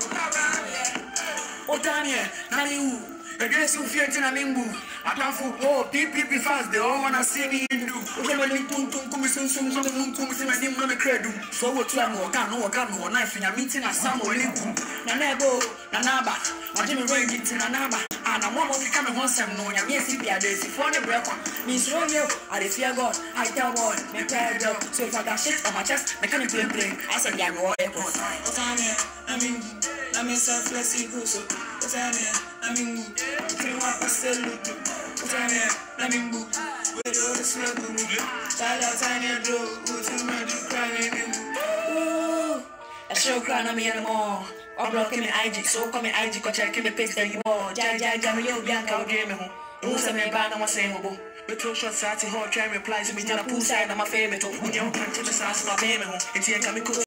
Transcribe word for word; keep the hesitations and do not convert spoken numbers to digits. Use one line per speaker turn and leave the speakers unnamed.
Oh, Daniel, Nani, the dress you fear in a mimbu. I can't fool. Oh, P P P fast, they all wanna see me in do. Okay, when you come to come soon, soon, soon, soon, soon, soon, my name, no, credo. So, what you are, no, can, no, can, no, knife in a meeting at some or little. Nanabo, Nanaba, my Jimmy Ray gets in Nanaba, and I'm one of the coming once I'm known. Yes, if you are there, if you're the breath, Miss Romeo, I fear God, I tell boy, my pair job. So, if I got shit on my chest, I can't play, play. I said, yeah, no, airport. I mean, I mean, so flexible, so. I mean, you want to sell it. I mean, with all the struggle, style tiny door, who's in my crying. Ooh, I show crying on me anymore. I'm blocking me I G, so come me I G, because I can't be pissed anymore. Jai Jai Jamio Bianca, I'll dream home. Who's a man, I'm a same. The two shots at the hot try replies to me, and a pool side, I'm a favorite. When you're trying to the sauce, my baby home. It's here, come